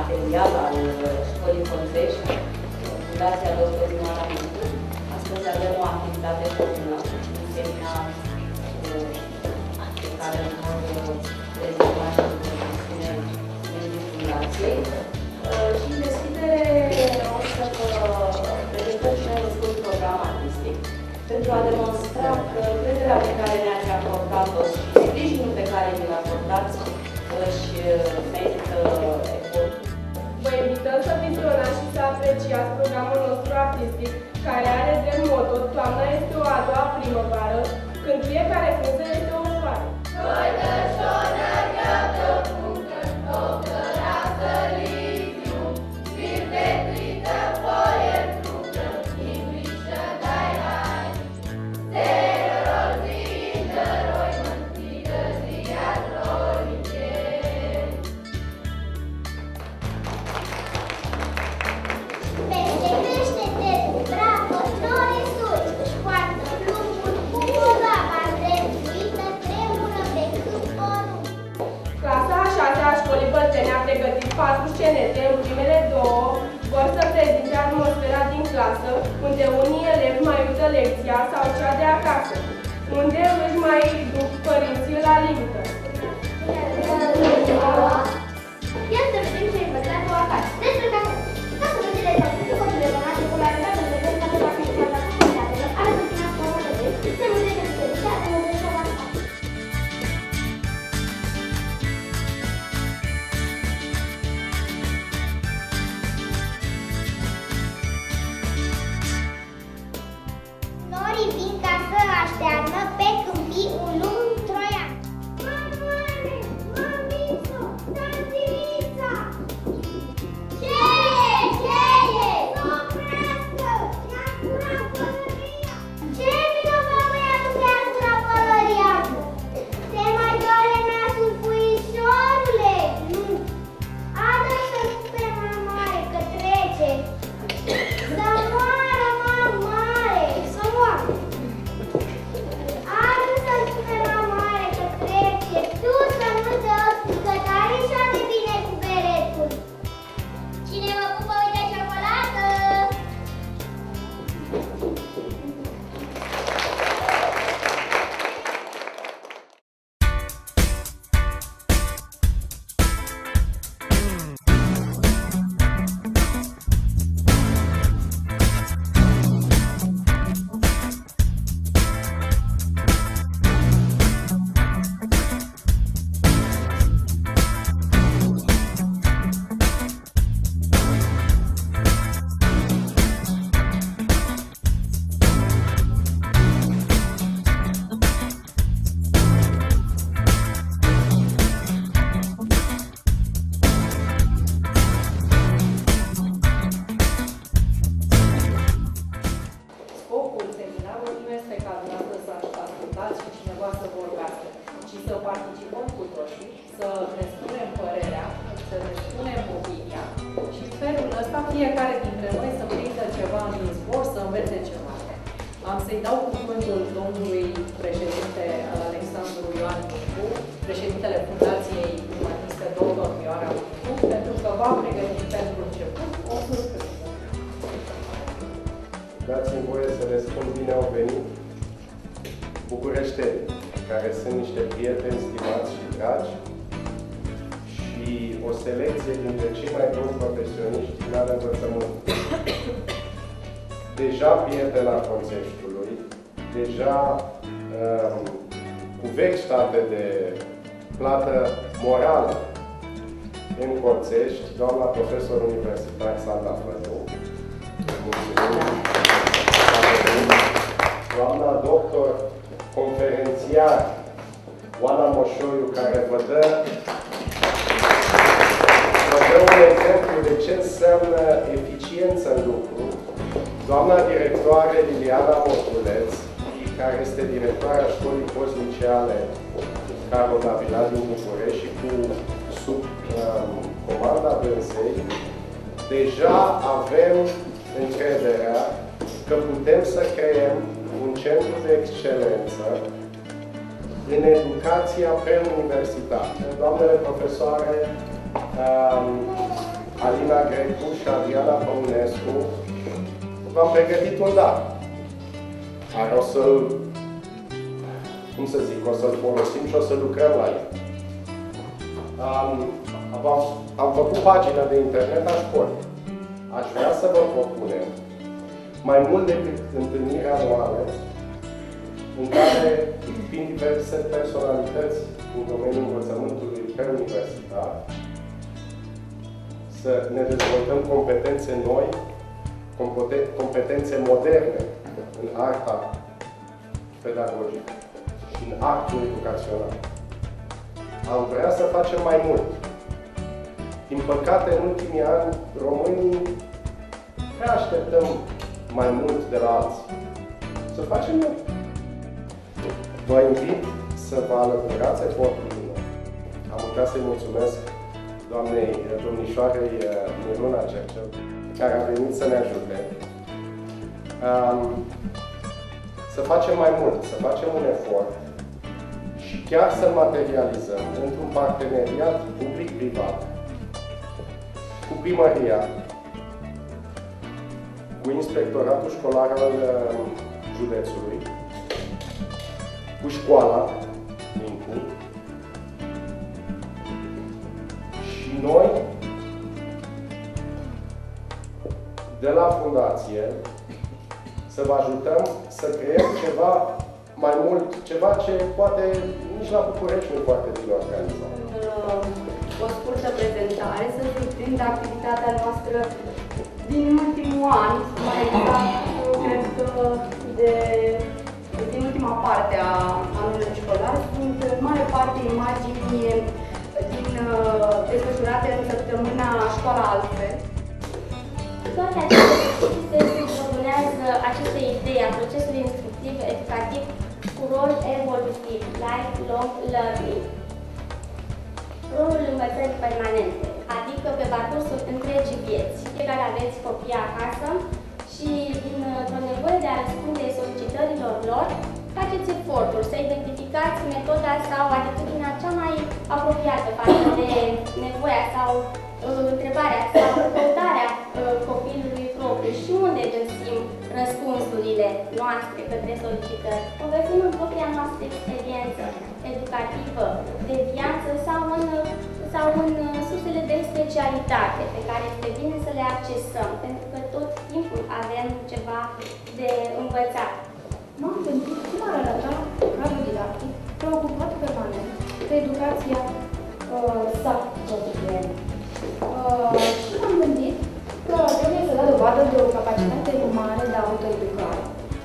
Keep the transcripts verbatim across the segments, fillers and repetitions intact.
material al Școlii Conțești, Fundația doctor Ioana Mincu. Astăzi avem o activitate comună, un seminar pe care îl vor prezenta și susține membrii Fundației. Și în deschidere o să vă prezentăm și noi un scurt program artistic pentru a demonstra că crederea pe care ne-ați acordat-o și sprijinul pe care ne-l acordați își merită efortul. Vă invităm să vizionați și să apreciați programul nostru artistic, care are drept moto: toamna este o a doua primăvară, când fiecare frunză este o floare. Ne-a pregătit patru scenete. În primele două vor să prezinte atmosfera din clasă, unde unii elevi mai uită lecția sau cea de acasă, unde își mai duc părinții la limită. Ia să vedem ce ai învățat tu acasă. Despre casă. Casă de zile sau cu copile rămase cu la redată de vedere casă la fiecare la comunitatea, are puțină formă de vezi, se mânzește de fericitate, mă vezi să avansat. Norii vin ca să aștearnă pe câmpii un lung troian. Mamoane, mamițo, tantilița! Ceie, ceie! Oprească! I-a curat pălăria! Ce vino vă băiatul că i-a curat pălăria? Te mai doare nasul, puișorule? Nu! Adă să pe mamare că trece! Să moară, mamare! Să moară! Adă să-l spune mamare că trece! Tu să nu dă bucătare și ade bine cu beretul! Cine mă pupă, uite ciocolată! Scopul seminarului nu este ca dumneavoastră să ascultați și cineva să vorbească, ci să participăm cu toții, să ne spunem părerea, să ne spunem opinia și în felul ăsta fiecare dintre noi să prindă ceva în izvor, să învețe ceva. Am să-i dau cuvântul domnului președinte Alexandru Ioan Mincu, președintele Fundației Umaniste doctor Ioana Mincu, pentru că v-a pregătit pentru început o surpriză. Dați-mi voie să le spun bine au venit bucureșteni, care sunt niște prieteni stimați și dragi și o selecție dintre cei mai buni profesioniști din ale învățământului. Deja prietena Conțeștiului, deja um, cu vechi state de plată morală în Conțești, doamna profesor universitar Sanda Flătu. Mulțumim! Doamna doctor conferențiar Oana Moșoiu, care vă dă, vă dă un exemplu de ce înseamnă eficiență în lucru. Doamna directoare Liliana Moșuleț, care este directoarea școlii postliceale Carol Davila din București și cu sub um, comanda dânsei, deja avem încrederea că putem să creăm un centru de excelență în educația preuniversitară. Doamnele profesoare, um, Alina Grecu și Adriana Păunescu, v-am pregătit un dar. Care o să, cum să zic, o să-l folosim și o să lucrăm la el. Am, am, am făcut pagina de internet a școlii. Aș vrea să vă propunem mai mult decât întâlniri anuale în care vin diverse personalități în domeniul învățământului pe universitar, să ne dezvoltăm competențe noi, competențe moderne în arta pedagogică și în actul educațional. Am vrea să facem mai mult. Din păcate, în ultimii ani, românii prea așteptăm mai mult de la alții. Să facem noi. Vă invit să vă alăturați efortului meu. Am uitat să-i mulțumesc doamnei domnișoarei Miruna Cercel, care a venit să ne ajute. Um, să facem mai mult, să facem un efort și chiar să materializăm într-un parteneriat public-privat cu primăria, cu Inspectoratul Școlar al județului, cu școala Mincu și noi, de la fundație, să vă ajutăm să creăm ceva mai mult, ceva ce poate nici la București nu poate bine organizat. O scurtă prezentare să surprindă activitatea noastră din ultimul an, mai exact, cred că de, din ultima parte a anului școlar, sunt în mare parte imagini din, desfășurate în săptămâna Școala Altfel. Toate aceste se subordonează aceste idei a procesului instructiv educativ cu rol evolutiv, lifelong learning. Rolul învățării permanente, adică pe parcursul întregii vieți. Fiecare aveți copii acasă și dintr-o nevoie de a răspunde solicitărilor lor, faceți efortul să identificați metoda sau atitudinea cea mai apropiată față de nevoia sau uh, întrebarea sau căutarea uh, copilului propriu și unde găsim răspunsurile noastre către solicitări. O găsim în propria noastră experiență educativă, de viață sau în, sau în sursele de specialitate pe care este bine să le accesăm, pentru că tot timpul avem ceva de învățat. M-am gândit cum ar arăta cadrul didactic preocupat permanent de educația uh, sa cotidiană. Uh, și m-am gândit că trebuie să dea dovadă de o capacitate mare de autoeducare.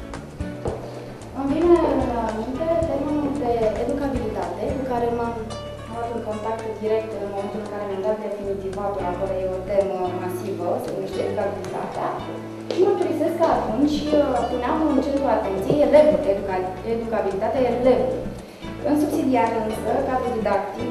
Îmi vine la minte termenul de educabilitate, cu care m-am luat în contact direct în momentul în care mi-am dat definitivatul, acolo e o temă masivă, se numește educabilitatea. Și mărturisesc că atunci puneam în centrul atenției elevul, educa educabilitatea elevului. În subsidiar însă, cadrul didactic,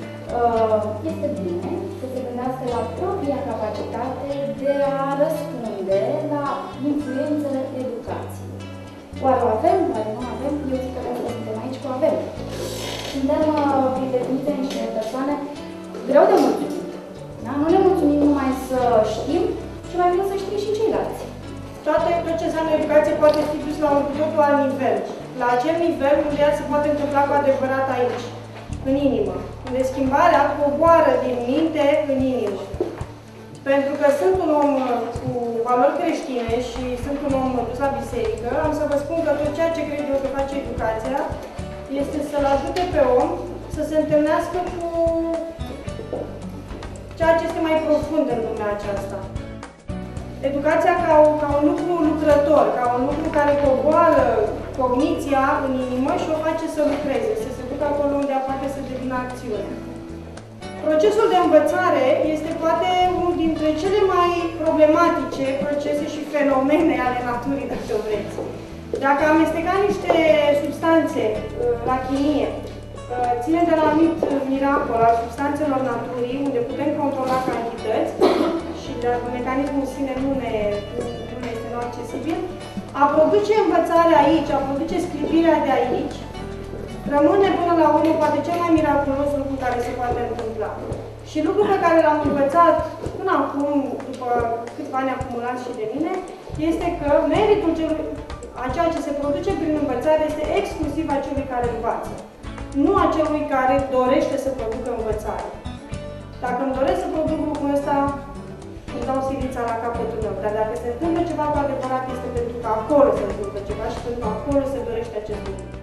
este bine să se gândească la propria capacitate de a răspunde la influențele educației. Oare o avem? Oare nu avem? Eu zic că pentru că suntem aici cu avem. Suntem prieteniți niște persoane greu de mulțumit. Da? Nu ne mulțumim numai să știm, ci mai mult să știm și ceilalți. Toate, tot ce înseamnă educație poate fi dus la un totul alt nivel. La acel nivel unde ea se poate întâmpla cu adevărat aici, în inimă. Unde schimbarea coboară din minte în inimă. Pentru că sunt un om cu valori creștine și sunt un om dus la biserică, am să vă spun că tot ceea ce cred eu că face educația este să-l ajute pe om să se întâlnească cu ceea ce este mai profund în lumea aceasta. Educația ca, o, ca un lucru lucrător, ca un lucru care coboară cogniția în inimă și o face să lucreze, să se ducă acolo unde poate să devină acțiune. Procesul de învățare este poate unul dintre cele mai problematice procese și fenomene ale naturii, dacă vreți. Dacă amesteca niște substanțe la chimie, ținem de la anumit miracol al substanțelor naturii, unde putem controla cantități, și dacă mecanismul în sine nu ne, nu ne este accesibil, a produce învățarea aici, a produce scripirea de aici, rămâne până la urmă poate cel mai miraculos lucru care se poate întâmpla. Și lucrul pe care l-am învățat până acum, după câțiva ani acumulați și de mine, este că meritul celui, a ceea ce se produce prin învățare este exclusiv a celui care învață, nu a celui care dorește să producă învățare. Dacă îmi doresc să produc lucrul ăsta, îmi dau silița la capătul meu, dar dacă se întâmplă ceva cu adevărat, este pentru că acolo se întâmplă ceva și pentru că acolo se dorește acest lucru.